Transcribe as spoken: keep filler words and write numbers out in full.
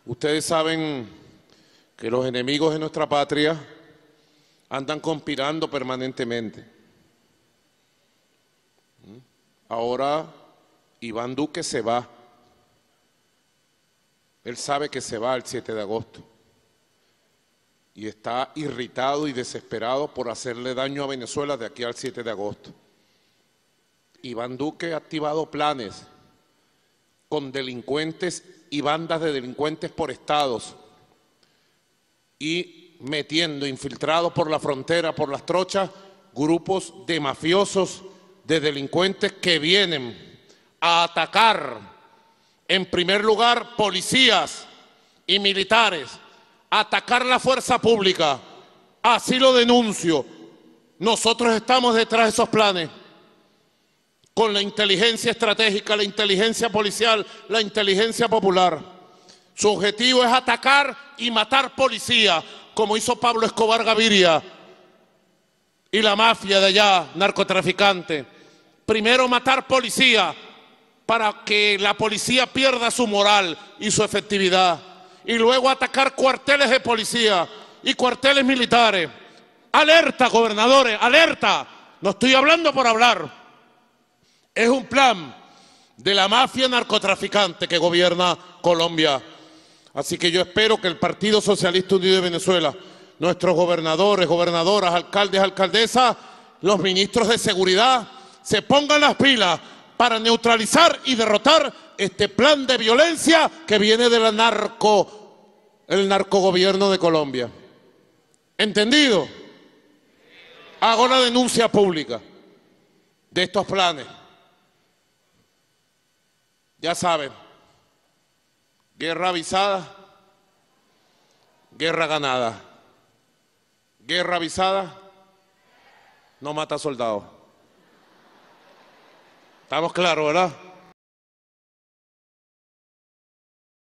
Ustedes saben que los enemigos de nuestra patria andan conspirando permanentemente. Ahora Iván Duque se va. Él sabe que se va el siete de agosto y está irritado y desesperado por hacerle daño a Venezuela de aquí al siete de agosto. Iván Duque ha activado planes con delincuentes y bandas de delincuentes por estados y metiendo, infiltrados por la frontera, por las trochas, grupos de mafiosos, de delincuentes que vienen a atacar, en primer lugar, policías y militares, a atacar la fuerza pública. Así lo denuncio. Nosotros estamos detrás de esos planes, con la inteligencia estratégica, la inteligencia policial, la inteligencia popular. Su objetivo es atacar y matar policía, como hizo Pablo Escobar Gaviria y la mafia de allá, narcotraficante. Primero matar policía para que la policía pierda su moral y su efectividad, y luego atacar cuarteles de policía y cuarteles militares. ¡Alerta, gobernadores! ¡Alerta! No estoy hablando por hablar. Es un plan de la mafia narcotraficante que gobierna Colombia. Así que yo espero que el Partido Socialista Unido de Venezuela, nuestros gobernadores, gobernadoras, alcaldes, alcaldesas, los ministros de seguridad, se pongan las pilas para neutralizar y derrotar este plan de violencia que viene de la narco, el narcogobierno de Colombia. ¿Entendido? Hago la denuncia pública de estos planes. Ya saben, guerra avisada, guerra ganada. Guerra avisada no mata soldados. ¿Estamos claros, verdad?